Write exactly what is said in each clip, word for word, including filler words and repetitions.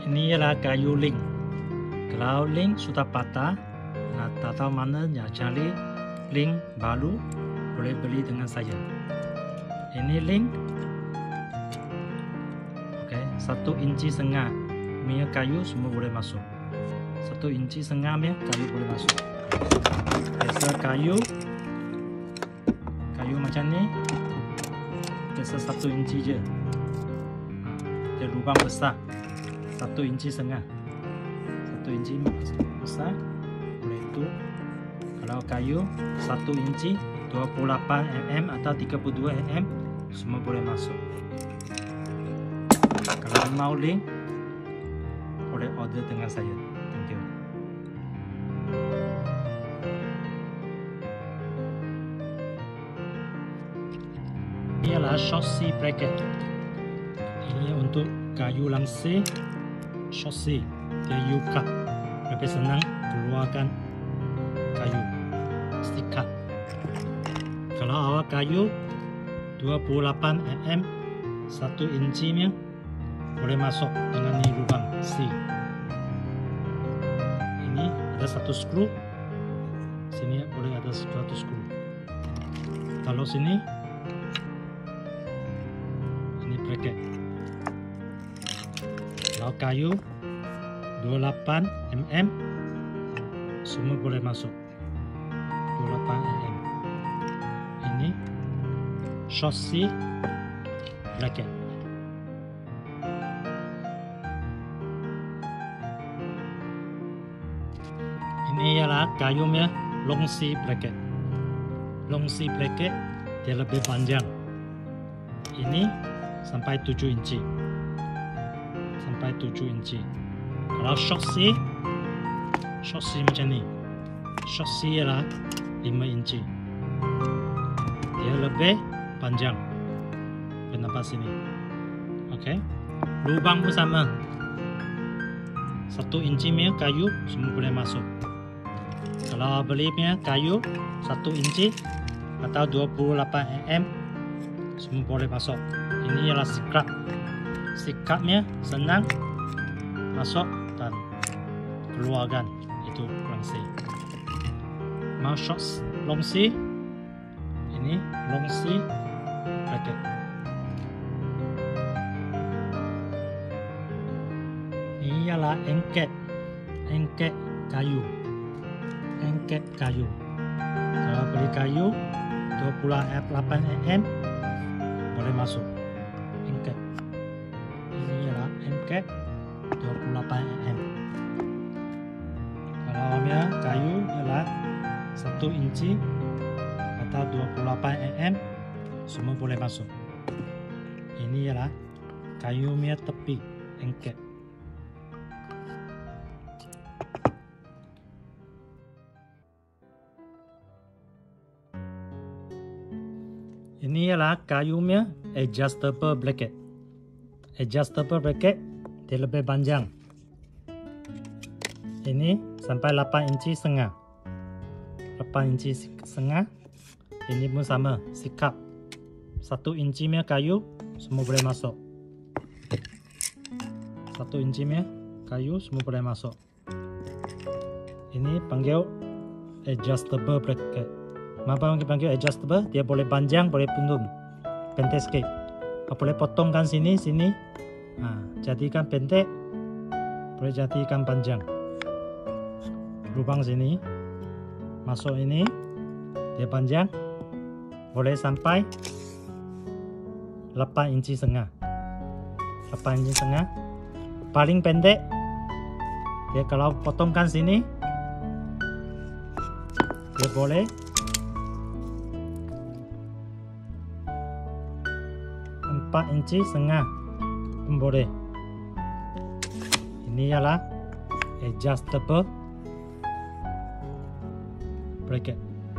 Ini ialah kayu link. Kalau link sudah patah, nak tak tahu mana nak cari link baru, boleh beli dengan saya. Ini link, okay, satu inci setengah punya kayu semua boleh masuk. Satu inci setengah punya kayu boleh masuk. Biasa kayu, kayu macam ni, biasa satu inci je. Dia lubang besar. Satu inci setengah, satu inci besar boleh itu. Kalau kayu satu inci dua puluh lapan milimeter atau tiga puluh dua milimeter semua boleh masuk. Kalau mau link boleh order dengan saya. Thank you. Ini adalah chassis bracket. Ini untuk kayu langsir. Chassis dia U-cut, lebih senang keluarkan kayu stick cut. Kalau awak kayu dua puluh lapan milimeter satu inci nya boleh masuk dengan ni lubang C. Ini ada satu skru, sini boleh ada satu skru. Kalau sini ini bracket. Kalau kayu dua puluh lapan milimeter semua boleh masuk. dua puluh lapan milimeter. Ini chassis bracket. Ini ialah kayunya long C bracket. Long C bracket dia lebih panjang. Ini sampai tujuh inci. Sampai tujuh inci. Kalau chassis, chassis macam ni. Chassis ialah lima inci. Dia lebih panjang. Nampak sini. Okey. Lubang pun sama. Satu inci punya kayu semua boleh masuk. Kalau beli punya kayu satu inci atau dua puluh lapan milimeter semua boleh masuk. Ini ialah sikat. Sikatnya senang masuk dan keluarkan itu langsir. Mau shots long C, ini long C bracket. Ini ialah engket, engket kayu, engket kayu. Kalau beli kayu dua puluh lapan milimeter boleh masuk engket. Ini ialah engket dua puluh lapan milimeter. Kalau punya kayu ialah satu inci atau dua puluh lapan milimeter semua boleh masuk. Ini ialah kayu punya tepi engket. Ini ialah kayu punya adjustable bracket. Adjustable bracket dia lebih panjang. Ini sampai lapan inci setengah. lapan inci setengah. Ini pun sama, sikap. satu inci punya kayu semua boleh masuk. satu inci punya kayu semua boleh masuk. Ini panggil adjustable bracket. Mengapa panggil adjustable? Dia boleh panjang, boleh pendek. Pendek sikit. Boleh potongkan sini, sini. Nah, jadikan pendek, boleh jadikan panjang. Lubang sini, masuk ini, dia panjang, boleh sampai lapan inci setengah. lapan inci setengah. Paling pendek, dia kalau potongkan sini, dia boleh empat inci setengah pun boleh. Ini ialah adjustable bracket.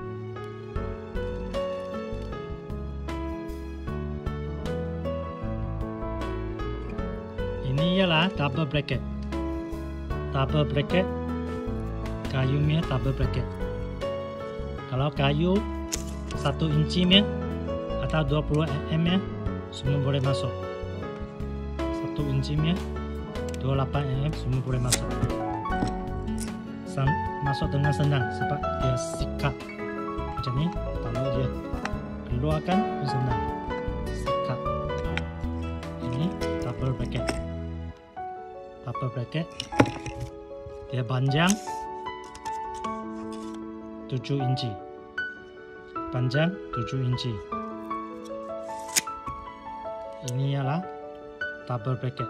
Ini ialah double bracket. Double bracket, kayunya double bracket. Kalau kayu satu inci atau dua puluh milimeter semua boleh masuk. Satu inci dua puluh delapan mm semua boleh masuk. San, masuk dengan senang sebab dia sikat macam ni, taruh dia, keluarkan pun senang, sikat. Ini double bracket, double bracket, dia panjang tujuh inci, panjang tujuh inci. Ini ialah double bracket,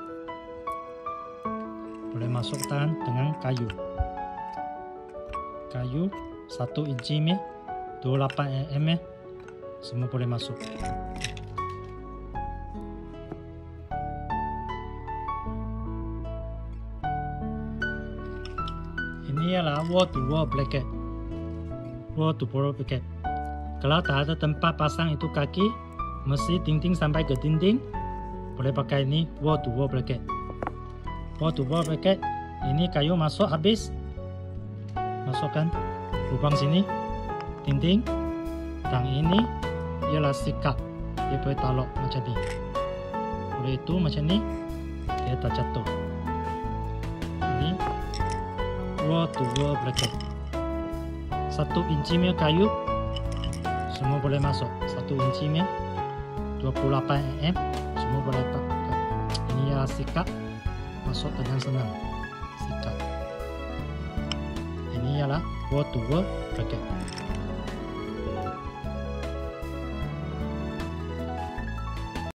boleh masukkan dengan kayu. Kayu satu inci ni, dua puluh delapan mm semua boleh masuk. Ini ialah wall to wall bracket, wall to wall bracket. Kalau tak ada tempat pasang itu kaki, mesti dinding sampai ke dinding, boleh pakai ini wall to wall bracket. Wall to wall bracket, ini kayu masuk habis, masukkan lubang sini, dinding, dan ini ialah sikat, dia boleh taruh macam ni. Boleh itu macam ni, dia tak jatuh. Ini wall to wall bracket. Satu inci punya kayu semua boleh masuk. Satu inci punya dua puluh delapan mm semua boleh pakai. Ini ya sikat, masuk dengan senang. Sikat. Ini ialah wall to wall bracket.